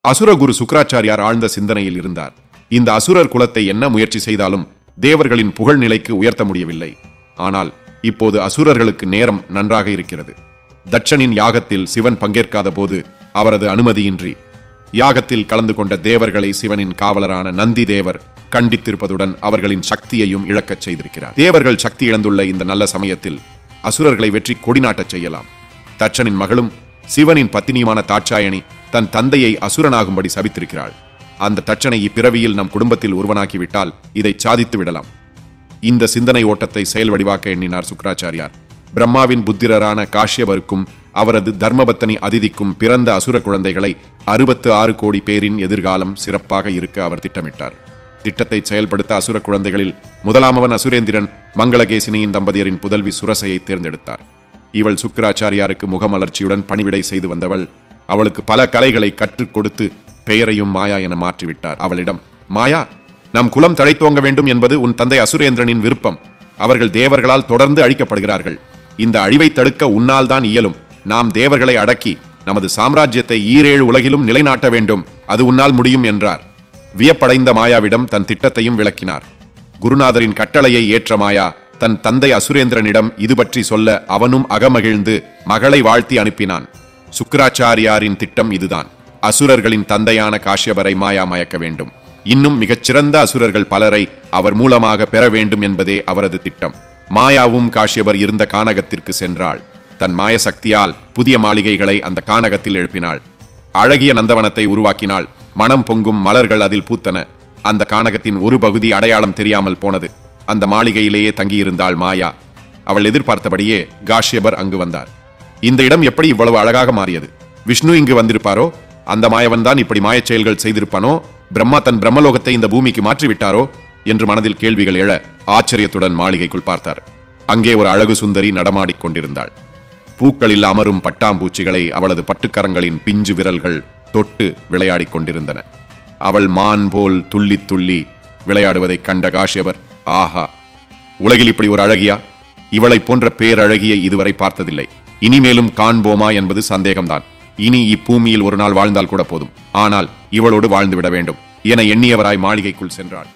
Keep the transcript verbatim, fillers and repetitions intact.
அசுரகுரு சுக்கிராச்சாரியார் ஆழ்ந்த சிந்தனையில் இருந்தார். இந்த அசுரர் குலத்தை என்ன முயற்சி செய்தாலும் தேவர்களின் புகழ் நிலைக்கு உயர்த்த முடியவில்லை. ஆனால் இப்போது அசுரர்களுக்கு நேரம் நன்றாக இருக்கிறது. தட்சனின் யாகத்தில் சிவன் பங்கேற்காத போது அவரது அனுமதியின்றி யாகத்தில் கலந்து கொண்ட தேவர்களை சிவனின் காவலரான நந்தி தேவர் கண்டித்திருப்பதுடன் அவர்களின் சக்தியையும் இழக்கச் செய்திருக்கிறார். தேவர்கள் சக்தி இழந்துள்ள இந்த நல்ல சமயத்தில் அசுரர்களை வெற்றி கொடிநாட்டச் செய்யலாம். தட்சனின் மகளும் சிவனின் பத்தினியுமான தாட்சாயணி தன் தந்தையை அசுரனாகும்படி சபித்திருக்கிறாள். அந்த தட்சனை இப்பிறவியில் நம் குடும்பத்தில் ஒருவனாக்கிவிட்டால் இதை சாதித்து விடலாம். இந்த சிந்தனை ஓட்டத்தை செயல் வடிவாக்க எண்ணினார் சுக்கிராச்சாரியார். பிரம்மாவின் புத்திரரான காஷ்யபருக்கும் அவரது தர்மபத்தனி அதிதிக்கும் பிறந்த அசுர குழந்தைகளை அறுபத்து ஆறு கோடி பேரின் எதிர்காலம் சிறப்பாக இருக்க அவர் திட்டமிட்டார். திட்டத்தை செயல்படுத்த அசுர குழந்தைகளில் முதலாமவன் அசுரேந்திரன் மங்களகேசினியின் தம்பதியரின் புதல்வி சுரசையை தேர்ந்தெடுத்தார். இவள் சுக்கிராச்சாரியாருக்கு முகமலர்ச்சியுடன் பணிவிடை செய்து வந்தவள். அவளுக்கு பல கலைகளை கற்றுக் கொடுத்து பெயரையும் மாயா என மாற்றிவிட்டார். அவளிடம், மாயா, நம் குலம் தழைத்தோங்க வேண்டும் என்பது உன் தந்தை அசுரேந்திரனின் விருப்பம். அவர்கள் தேவர்களால் தொடர்ந்து அழிக்கப்படுகிறார்கள். இந்த அழிவை தடுக்க உன்னால் தான் இயலும். நாம் தேவர்களை அடக்கி நமது சாம்ராஜ்யத்தை ஈரேழு உலகிலும் நிலைநாட்ட வேண்டும். அது உன்னால் முடியும் என்றார். வியப்படைந்த மாயாவிடம் தன் திட்டத்தையும் விளக்கினார். குருநாதரின் கட்டளையை ஏற்ற மாயா தன் தந்தை அசுரேந்திரனிடம் இது பற்றி சொல்ல அவனும் அகமகிழ்ந்து மகளை வாழ்த்தி அனுப்பினான். சுக்கிராச்சாரியாரின் திட்டம் இதுதான். அசுரர்களின் தந்தையான காஷ்யபரை மாயா மயக்க வேண்டும். இன்னும் மிகச்சிறந்த அசுரர்கள் பலரை அவர் மூலமாக பெற வேண்டும் என்பதே அவரது திட்டம். மாயாவும் காஷ்யபர் இருந்த கானகத்திற்கு சென்றாள். தன் மாய சக்தியால் புதிய மாளிகைகளை அந்த கானகத்தில் எழுப்பினாள். அழகிய நந்தவனத்தை உருவாக்கினாள். மனம் பொங்கும் மலர்கள் அதில் பூத்தன. அந்த கானகத்தின் ஒரு பகுதி அடையாளம் தெரியாமல் போனது. அந்த மாளிகையிலேயே தங்கியிருந்தாள் மாயா. அவள் எதிர்பார்த்தபடியே காஷ்யபர் அங்கு வந்தார். இந்த இடம் எப்படி இவ்வளவு அழகாக மாறியது? விஷ்ணு இங்கு வந்திருப்பாரோ? அந்த மாயவன் தான் இப்படி மாயச் செயல்கள் செய்திருப்பானோ? பிரம்மா தன் பிரம்மலோகத்தை இந்த பூமிக்கு மாற்றிவிட்டாரோ என்று மனதில் கேள்விகள் எழ ஆச்சரியத்துடன் மாளிகைக்குள் பார்த்தார். அங்கே ஒரு அழகு சுந்தரி நடமாடிக் கொண்டிருந்தாள். பூக்களில் அமரும் பட்டாம்பூச்சிகளை அவளது பட்டுக்கரங்களின் பிஞ்சு விரல்கள் தொட்டு விளையாடிக் கொண்டிருந்தன. அவள் மான் போல் துள்ளி துள்ளி விளையாடுவதைக் கண்ட காஷ்யபர், ஆஹா, உலகில் இப்படி ஒரு அழகியா? இவளை போன்ற பேரழகியை இதுவரை பார்த்ததில்லை. இனிமேலும் காண்போமா என்பது சந்தேகம்தான். இனி இப்பூமியில் ஒரு நாள் வாழ்ந்தால் கூட போதும். ஆனால் இவளோடு வாழ்ந்துவிட வேண்டும் என எண்ணியவராய் மாளிகைக்குள் சென்றாள்.